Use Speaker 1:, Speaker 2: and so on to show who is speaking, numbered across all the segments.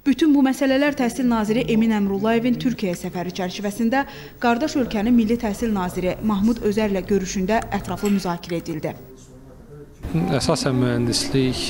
Speaker 1: Bütün bu məsələlər Təhsil naziri Emin Əmrullayevin Türkiyə səfəri çərçivəsində qardaş ölkənin Milli Təhsil naziri Mahmud Özərlə görüşündə ətraflı müzakirə edildi.
Speaker 2: Əsasən mühəndislik,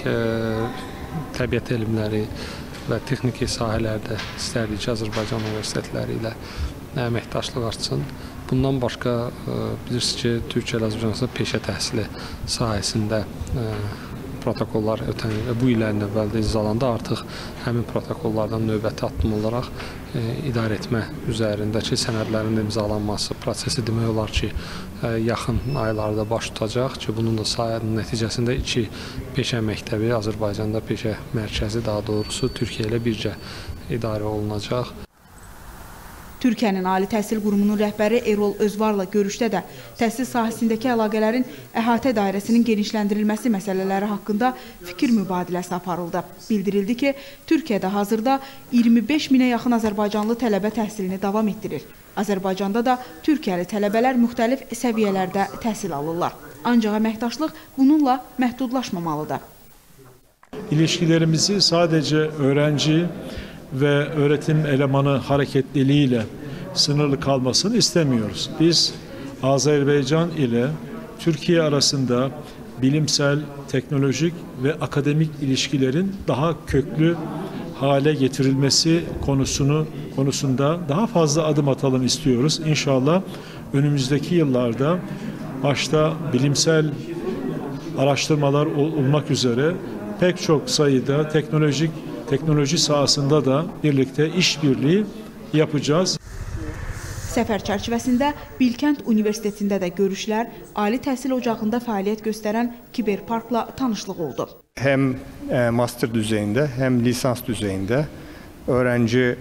Speaker 2: təbiət elmləri və texniki sahələrdə istərdik ki, Azərbaycan universitetləri ilə əməkdaşlıq artsın. Bundan başqa bilirsiniz ki, Türkiyə ilə Azərbaycan peşə təhsili sahəsində protokollar ötən il və bu illərin əvvəldə imzalandı. Artıq həmin protokollardan növbəti addım olaraq idarə etmə üzərindəki sənədlərin imzalanması prosesi demək olar ki, yaxın aylarda baş tutacaq ki, bunun da sayının nəticəsində 2 peşə məktəbi, Azərbaycanda peşə mərkəzi daha doğrusu Türkiyə ilə birgə idarə olunacaq.
Speaker 1: Türkiyənin Ali Təhsil Qurumunun rəhbəri Erol Özvarla görüşdə də təhsil sahəsindəki əlaqələrin əhatə dairəsinin genişləndirilməsi məsələləri haqqında fikir mübadiləsi aparıldı. Bildirildi ki, Türkiyədə hazırda 25 minə yaxın azərbaycanlı tələbə təhsilini davam etdirir. Azərbaycanda da Türkiyəli tələbələr müxtəlif səviyyələrdə təhsil alırlar. Ancaq əməkdaşlıq bununla məhdudlaşmamalıdır.
Speaker 3: İlişkilərimizi sadece öğrenci ve öğretim elemanı hareketliliğiyle sınırlı kalmasını istemiyoruz. Biz Azerbaycan ile Türkiye arasında bilimsel, teknolojik ve akademik ilişkilerin daha köklü hale getirilmesi konusunda daha fazla adım atalım istiyoruz. İnşallah önümüzdeki yıllarda başta bilimsel araştırmalar olmak üzere pek çok sayıda teknoloji sahasında da birlikte işbirliği yapacağız.
Speaker 1: Səfər çərçivəsində Bilkənt Universitetində də görüşlər, Ali Təhsil Ocağında fəaliyyət göstərən Kiberparkla tanışlıq oldu.
Speaker 4: Hem master düzeyinde hem lisans düzeyinde öğrenci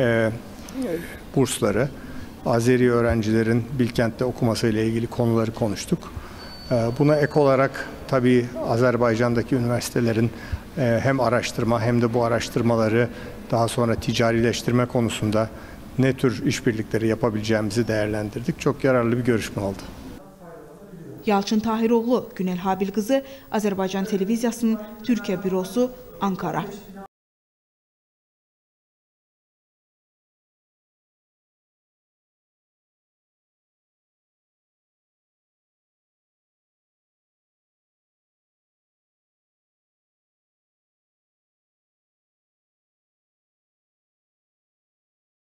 Speaker 4: bursları, Azeri öğrencilerin Bilkent'te okumasıyla ilgili konuları konuştuk. Buna ek olarak tabii Azerbaycan'daki üniversitelerin hem araştırma hem de bu araştırmaları daha sonra ticarileştirme konusunda ne tür işbirlikleri yapabileceğimizi değerlendirdik. Çok yararlı bir görüşme oldu.
Speaker 1: Yalçın Tahiroğlu, Günel Habil qızı, Azərbaycan Televiziyasının Türkiyə bürosu, Ankara.